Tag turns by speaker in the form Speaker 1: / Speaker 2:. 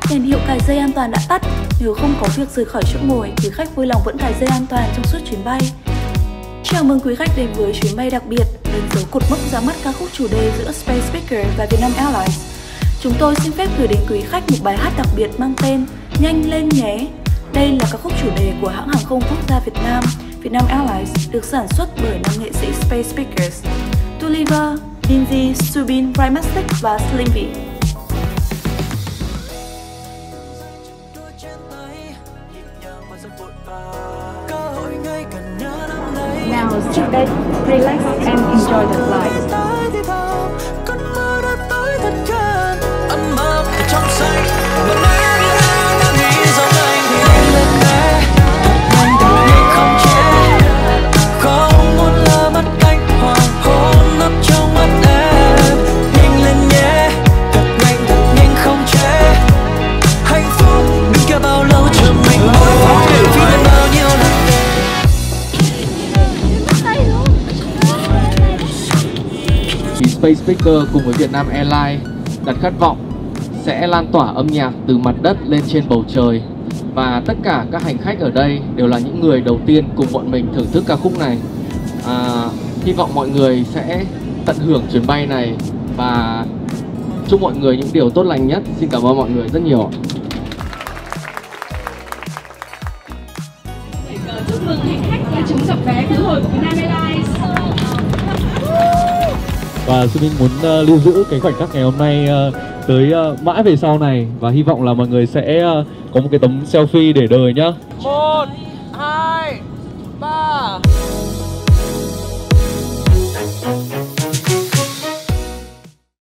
Speaker 1: Đèn hiệu cài dây an toàn đã tắt. Nếu không có việc rời khỏi chỗ ngồi, quý khách vui lòng vẫn cài dây an toàn trong suốt chuyến bay. Chào mừng quý khách đến với chuyến bay đặc biệt, đánh dấu cột mốc ra mắt ca khúc chủ đề giữa Space Speaker và Vietnam Airlines. Chúng tôi xin phép gửi đến quý khách một bài hát đặc biệt mang tên Nhanh lên nhé. Đây là ca khúc chủ đề của hãng hàng không quốc gia Việt Nam, Vietnam Airlines, được sản xuất bởi 5 nghệ sĩ Space Speakers, Tulliver, Dinzy, Subin, Rhymastic và Slimvy.
Speaker 2: Now sit back, relax and enjoy the flight.
Speaker 3: Space Speaker cùng với Vietnam Airlines đặt khát vọng sẽ lan tỏa âm nhạc từ mặt đất lên trên bầu trời. Và tất cả các hành khách ở đây đều là những người đầu tiên cùng bọn mình thưởng thức ca khúc này. Hy vọng mọi người sẽ tận hưởng chuyến bay này và chúc mọi người những điều tốt lành nhất. Xin cảm ơn mọi người rất nhiều.
Speaker 4: Chúc mừng hành khách đã trúng giật vé khứ hồi của Vietnam Airlines.
Speaker 5: Và Subin muốn lưu giữ cái khoảnh khắc ngày hôm nay tới mãi về sau này. Và hy vọng là mọi người sẽ có một cái tấm selfie để đời nhá.
Speaker 6: 1